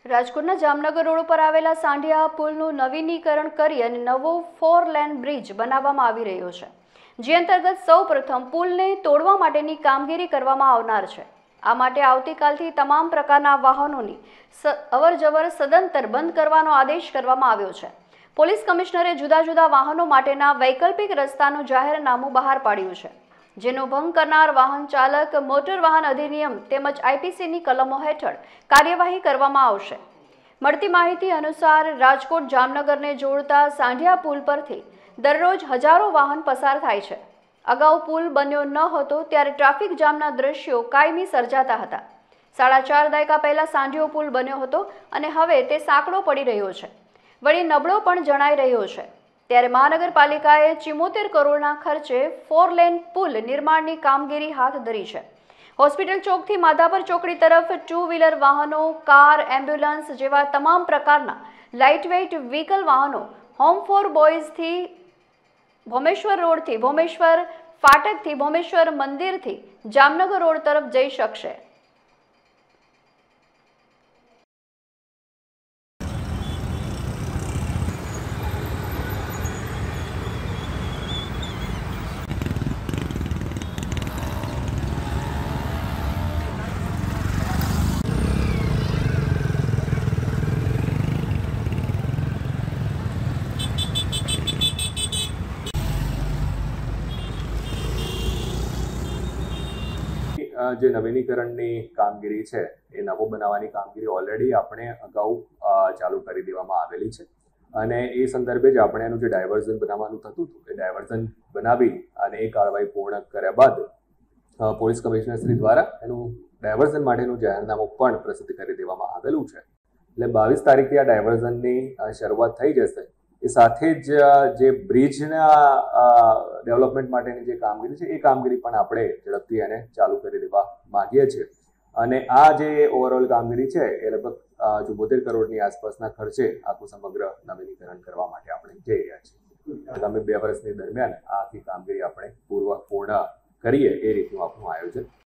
રાજકોટના જામનગર રોડ પર આવેલા સાંઢિયા પુલનું નવીનીકરણ કરી અને નવો 4 લેન બ્રિજ બનાવવામાં આવી રહ્યો છે, જે અંતર્ગત સૌપ્રથમ પુલને તોડવા માટેની કામગીરી કરવામાં આવનાર છે। આ માટે આવતીકાલથી તમામ પ્રકારના વાહનોની અવરજવર સદંતર બંધ કરવાનો આદેશ કરવામાં આવ્યો છે। પોલીસ કમિશનરે જુદા જુદા વાહનો માટેના વૈકલ્પિક રસ્તાનું જાહેરનામું બહાર પાડ્યું છે, જેનો ભંગ કરનાર વાહન ચાલક મોટર વાહન અધિનિયમ તેમજ આઈપીસીની કલમો હેઠળ કાર્યવાહી કરવામાં આવશે। મળતી માહિતી અનુસાર રાજકોટ જામનગરને જોડતા સાંઢિયા પુલ પરથી દરરોજ હજારો વાહન પસાર થાય છે। અગાઉ પુલ બન્યો ન હતો ત્યારે ટ્રાફિક જામના દ્રશ્યો કાયમી સર્જાતા હતા। 4.5 દાયકા પહેલા સાંઢિયો પુલ બન્યો હતો અને હવે તે સાંકડો પડી રહ્યો છે, વળી નબળો પણ જણાઈ રહ્યો છે। ત્યારે મહાનગરપાલિકાએ 74 કરોડના ખર્ચે 4 લેન પુલ નિર્માણની કામગીરી હાથ ધરી છે। હોસ્પિટલ ચોકથી માધાપર ચોકડી તરફ 2 વ્હીલર વાહનો, કાર, એમ્બ્યુલન્સ જેવા તમામ પ્રકારના લાઇટવેઇટ વ્હીકલ વાહનો હોમ ફોર બોયઝથી ભોમેશ્વર રોડથી ભોમેશ્વર ફાટકથી ભોમેશ્વર મંદિરથી જામનગર રોડ તરફ જઈ શકશે। જે નવીનીકરણની કામગીરી છે એ નવો બનાવવાની કામગીરી ઓલરેડી આપણે અગાઉ ચાલુ કરી દેવામાં આવેલી છે અને એ સંદર્ભે જ આપણે એનું જે ડાયવર્ઝન બનાવવાનું થતું હતું એ ડાયવર્ઝન બનાવી અને એ કાર્યવાહી પૂર્ણ કર્યા બાદ પોલીસ કમિશનર શ્રી દ્વારા એનું ડાયવર્ઝન માટેનું જાહેરનામું પણ પ્રસિદ્ધ કરી દેવામાં આવેલું છે। એટલે 22 તારીખથી આ ડાયવર્ઝનની શરૂઆત થઈ જશે। એ સાથે જ જે બ્રિજના ડેવલપમેન્ટ માટેની જે કામગીરી છે એ કામગીરી પણ આપણે ઝડપથી એને ચાલુ કરી દેવા માંગીએ છીએ અને આ જે ઓવરઓલ કામગીરી છે એ લગભગ 74 કરોડની આસપાસના ખર્ચે આખું સમગ્ર નવીનીકરણ કરવા માટે આપણે જઈ રહ્યા છીએ। આગામી 2 વર્ષની દરમિયાન આ આખી કામગીરી આપણે પૂર્ણ કરીએ એ રીતનું આપણું આયોજન